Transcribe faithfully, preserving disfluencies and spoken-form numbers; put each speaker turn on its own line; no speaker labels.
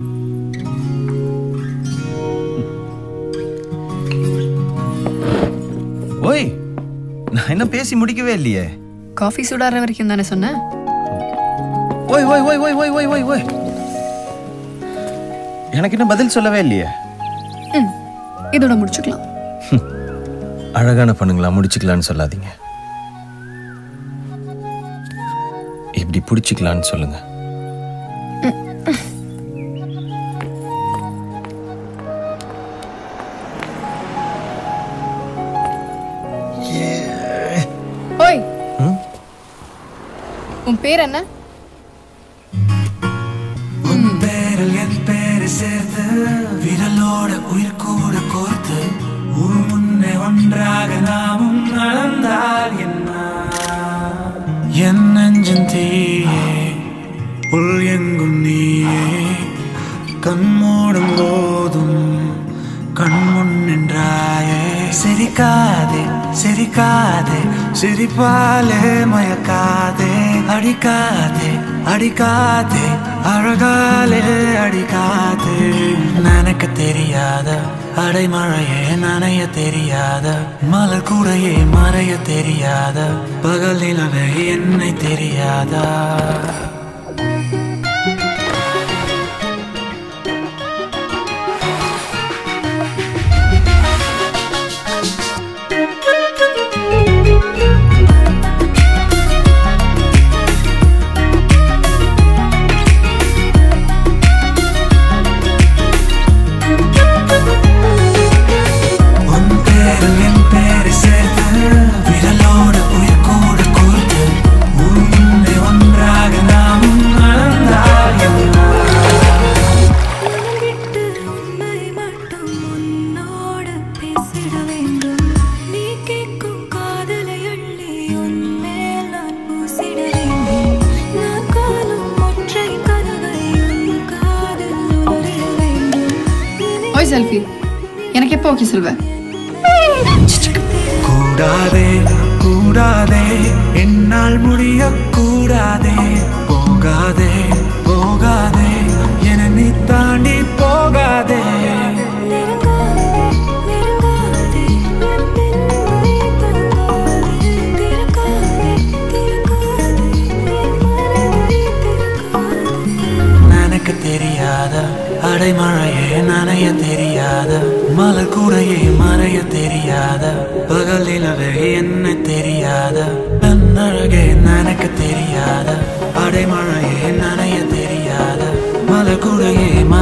ஓய், நான் என்ன பேசி முடிக்கவே இல்லையே.
காஃபி சூடாற வரைக்கும் தானே சொன்னேன்.
ஓய் ஓய் ஓய் ஓய் ஓய் ஓய் ஓய் ஓய் எனக்கு இன்னும் பதில் சொல்லவே இல்லையே.
ம், இதோட முடிச்சுக்கலாம்.
அழகான பொண்ணுங்களா முடிச்சுக்கலான்னு சொல்லாதீங்க, இப்படி பிடிச்சிக்கலான்னு சொல்லுங்க.
ஓய், உன் பேர் என்ன?
உன் பேரில் என் பேரை சேர்த்து விரலோட உயிர் கூட கோர்த்து ஒரு முன்னே ஒன்றாக நாமும் நடந்தால் என்ன? என் நெஞ்சன் தீயே உள் எங்கும் நீயே, கண் மூடும் போதும் கண் முன் நின்றாயே. சிரிக்காதே சிரிக்காதே சிரிப்பாலே மயக்காதே, அடிக்காதே அடிக்காதே அழகாலே அடிக்காதே. நனக்கு தெரியாத அடைமழையே நனைய தெரியாத, மலர் கூடையே மறைய தெரியாத, பகல் நிலவே என்னை தெரியாதா?
செல்ஃபி எனக்கு எப்போ ஓகே சொல்வேன்?
கூடாதே கூடாதே என்னால் முடிய கூடாதே, போகாதே போகாதே என நீ தாண்டி போகாதே. எனக்கு தெரியாத அடைமழையே நனைய தெரியாத, மலர் கூடையே மறைய தெரியாத, பகல் நிலவே என்ன தெரியாத, அழகே எனக்கு தெரியாத, அடைமழையே நனைய தெரியாத, மலர் கூடையே